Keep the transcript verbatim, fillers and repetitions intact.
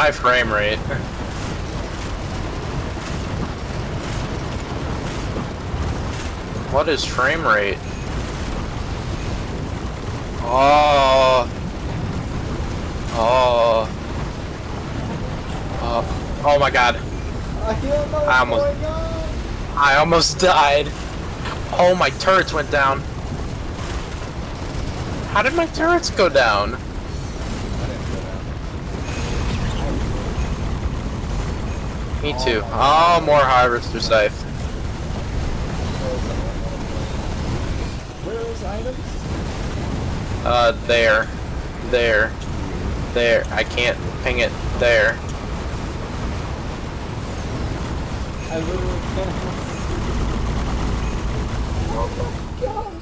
my frame rate. What is frame rate? Oh. Oh. Oh. Oh my god. I don't know what's I almost, going on. I almost died. Oh, my turrets went down. How did my turrets go down? I didn't go down. Me too. Oh, more harvester scythe. Where's items? Uh, there. There. There. I can't ping it. There. I literally can't. Oh my god!